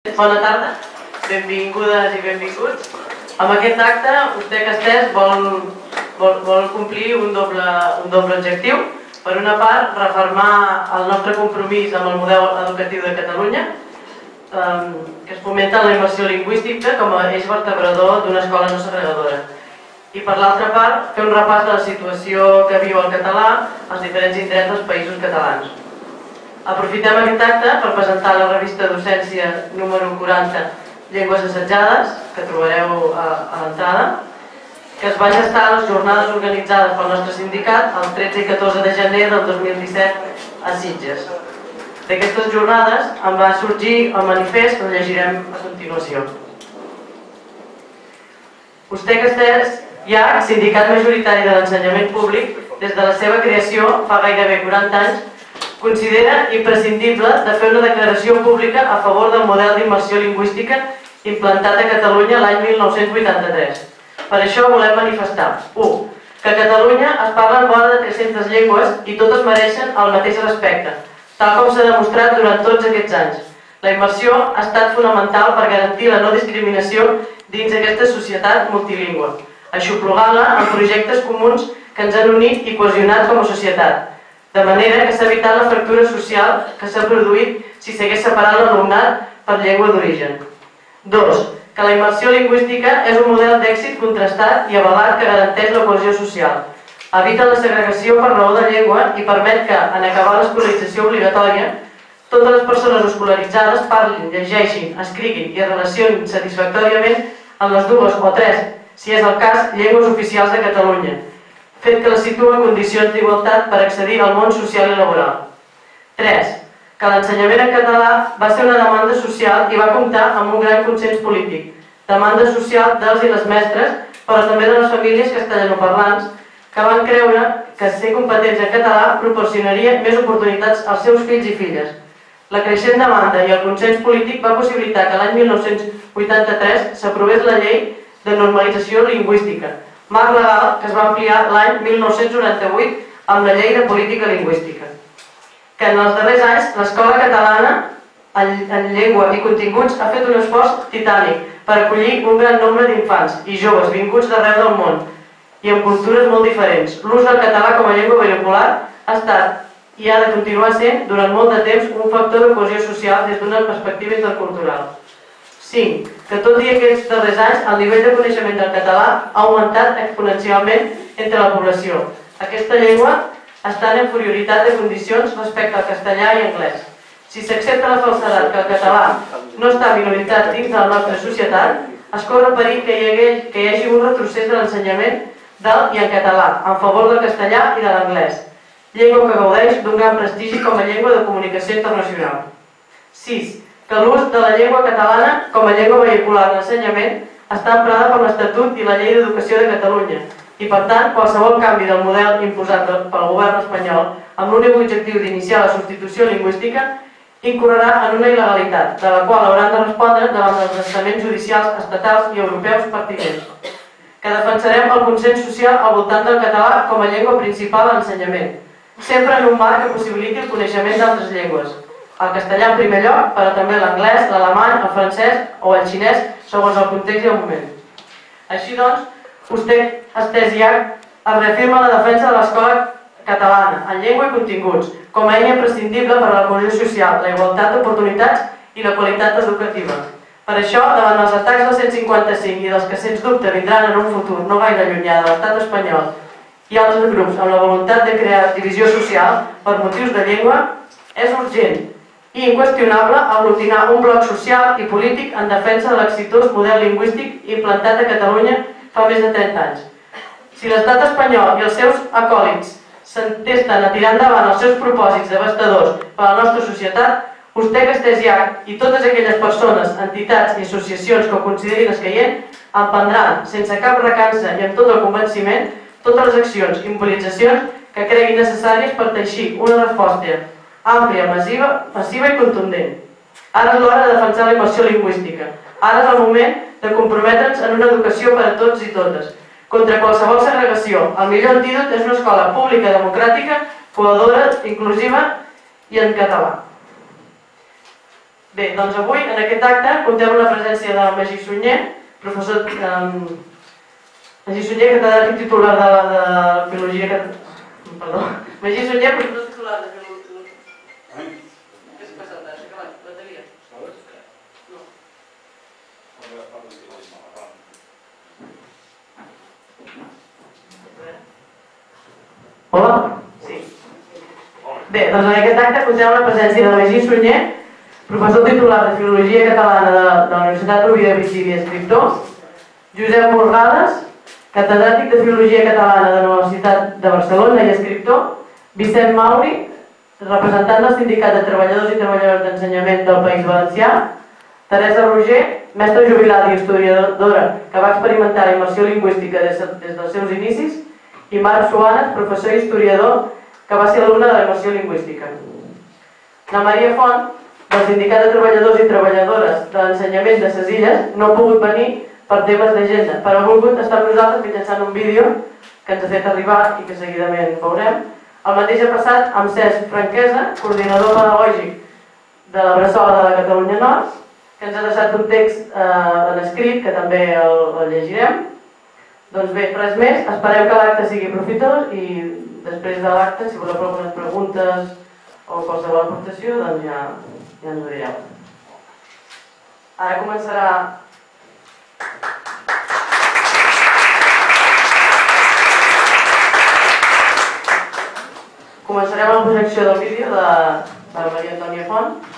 Bona tarda, benvingudes i benvinguts. Amb aquest acte, Usted Castells vol complir un doble objectiu. Per una part, refermar el nostre compromís amb el model educatiu de Catalunya, que es fomenta la immersió lingüística com a eix vertebrador d'una escola no segregadora. I per l'altra part, fer un repàs de la situació que viu el català als diferents indrets dels països catalans. Aprofitem aquest acte per presentar la revista Docència número 40, Llengües assetjades, que trobareu a l'entrada, que es va gestar a les jornades organitzades pel nostre sindicat el 13 i 14 de gener del 2017 a Sitges. D'aquestes jornades en va sorgir el manifest que el llegirem a continuació. Usted Castells, ja sindicat majoritari de l'ensenyament públic, des de la seva creació fa gairebé 40 anys, considera imprescindible de fer una declaració pública a favor del model d'immersió lingüística implantat a Catalunya l'any 1983. Per això volem manifestar: 1. Que a Catalunya es parlen vora de 300 llengües i totes mereixen el mateix respecte, tal com s'ha demostrat durant tots aquests anys. La immersió ha estat fonamental per garantir la no discriminació dins aquesta societat multilingüe, aixoplugant-la en projectes comuns que ens han unit i cohesionat com a societat, de manera que s'ha evitat la fractura social que s'ha produït si s'hagués separat l'alumnat per llengua d'origen. 2. Que la immersió lingüística és un model d'èxit contrastat i avalat que garanteix la cohesió social, evita la segregació per raó de llengua i permet que, en acabar l'escolarització obligatòria, totes les persones escolaritzades parlin, llegeixin, escriguin i es relacionin satisfactòriament en les dues o tres, si és el cas, llengües oficials de Catalunya, fet que la situa en condicions d'igualtat per accedir al món social i laboral. 3. Que l'ensenyament en català va ser una demanda social i va comptar amb un gran consens polític, demanda social dels i les mestres, però també de les famílies castellanoparlants, que van creure que ser competents en català proporcionaria més oportunitats als seus fills i filles. La creixent demanda i el consens polític va possibilitar que l'any 1983 s'aprovés la llei de normalització lingüística, marc legal que es va ampliar l'any 1998 amb la llei de política lingüística. Que en els darrers anys l'escola catalana en llengua i continguts ha fet un esforç titànic per acollir un gran nombre d'infants i joves vinguts d'arreu del món i amb cultures molt diferents. L'ús del català com a llengua vehicular ha estat i ha de continuar sent durant molt de temps un factor de cohesió social des d'una perspectiva intercultural. 5. Que tot i aquests darrers anys el nivell de coneixement del català ha augmentat exponencialment entre la població. Aquesta llengua està en inferioritat de condicions respecte al castellà i anglès. Si s'accepta la falsedat que el català no està minoritzat dins de la nostra societat, es corre perill que hi hagi un retrocés de l'ensenyament del i en català, en favor del castellà i de l'anglès, llengua que gaudeix d'un gran prestigi com a llengua de comunicació internacional. 6. Que l'ús de la llengua catalana com a llengua vehicular d'ensenyament està emprada per l'Estatut i la Llei d'Educació de Catalunya, i per tant qualsevol canvi del model imposat pel govern espanyol amb l'únic objectiu d'iniciar la substitució lingüística incorrerà en una il·legalitat, de la qual hauran de respondre davant dels estaments judicials estatals i europeus pertinents. Que defensarem el consens social al voltant del català com a llengua principal a l'ensenyament, sempre en un marc que possibiliti el coneixement d'altres llengües, el castellà en primer lloc, però també l'anglès, l'alemany, el francès o el xinès, segons el context i el moment. Així doncs, Usted Castells es reafirma la defensa de l'escola catalana en llengua i continguts com a eina imprescindible per a la cohesió social, la igualtat d'oportunitats i la qualitat educativa. Per això, davant dels atacs del 155 i dels que sens dubte vindran en un futur no gaire llunyà de l'estat espanyol i altres grups amb la voluntat de crear divisió social per motius de llengua, és urgent i inqüestionable aglutinar un bloc social i polític en defensa de l'exitós model lingüístic implantat a Catalunya fa més de 30 anys. Si l'estat espanyol i els seus acòlits s'entesten a tirar endavant els seus propòsits devastadors per a la nostra societat, Usted Castells i totes aquelles persones, entitats i associacions que ho considerin escaient emprendran, sense cap recança i amb tot el convenciment, totes les accions i mobilitzacions que creguin necessàries per teixir una resposta àmplia, massiva i contundent. Ara és l'hora de defensar la immersió lingüística. Ara és el moment de comprometre'ns en una educació per a tots i totes, contra qualsevol segregació. El millor antídot és una escola pública, democràtica, cohesionada, inclusiva i en català. Bé, doncs avui, en aquest acte, comptem amb la presència de Magí Sunyer, professor Magí Sunyer, catedràtic titular de Biologia... Perdó. Magí Sunyer, professor titular de Biologia... Què s'ha passat? S'ha acabat? Bateria? No. Hola? Sí. Bé, doncs en aquest acte comptem amb la presència de Magí Sunyer, professor titular de Filologia Catalana de la Universitat Rovira i Virgili i escriptor, Josep Morgades, catedràtic de Filologia Catalana de la Universitat de Barcelona i escriptor, Vicent Mauri, representant del Sindicat de Treballadors i Treballadores d'Ensenyament del País Valencià, Teresa Roger, mestra jubilada i historiadora que va experimentar la immersió lingüística des dels seus inicis, i Marc Suanes, professor i historiador que va ser alumne de la immersió lingüística. La Maria Font, del Sindicat de Treballadors i Treballadores de l'Ensenyament de ses Illes, no ha pogut venir per temes d'agenda, però ha volgut estar amb nosaltres mitjançant un vídeo que ens ha fet arribar i que seguidament veurem. El mateix ha passat amb Cesc Franquesa, coordinador pedagògic de la Bressola de la Catalunya Nord, que ens ha deixat un text en escrit, que també el llegirem. Doncs bé, res més, esperem que l'acte sigui profitós i després de l'acte, si voleu fer algunes preguntes o qualsevol aportació, doncs ja ens ho direu. Ara començarà... Començarem la projecció del vídeo de Maria Antònia Font.